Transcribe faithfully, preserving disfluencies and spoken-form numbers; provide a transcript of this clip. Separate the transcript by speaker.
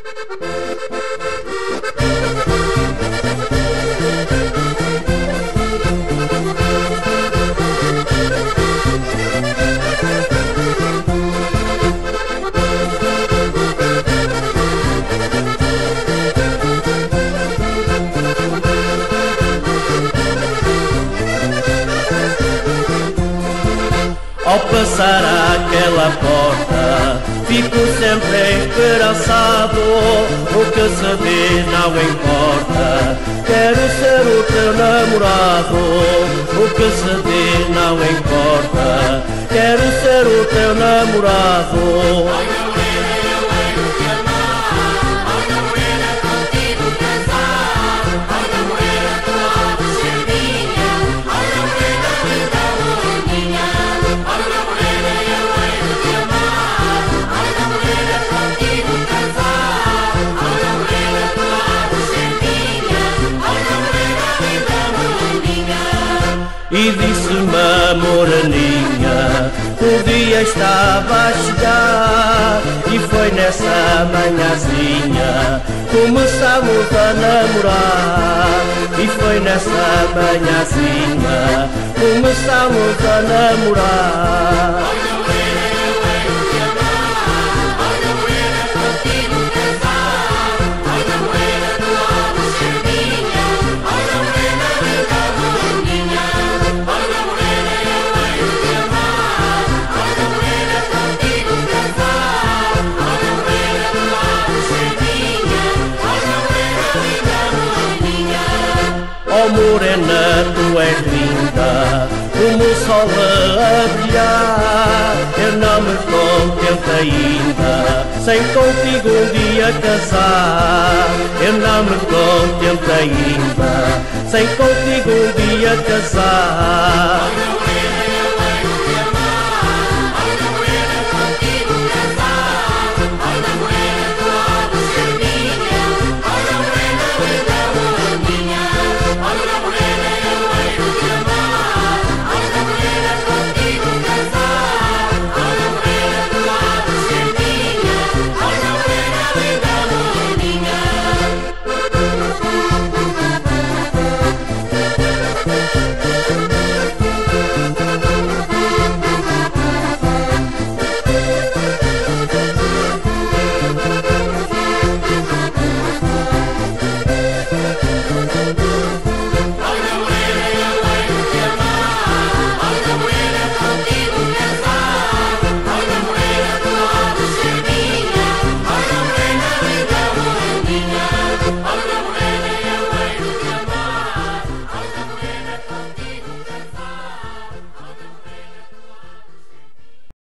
Speaker 1: Ao passar àquela porta, fico sempre esperançado. O que se diz não importa, quero ser o teu namorado. O que se diz não importa, quero ser o teu namorado. E disse-me a moreninha, o dia estava a chegar. E foi nessa manhãzinha, começamos a namorar. E foi nessa manhãzinha, começamos a namorar. Oh morena, tu és linda, como o sol a brilhar. Eu não me contento ainda, sem contigo um dia casar. Eu não me contento ainda, sem contigo um dia casar.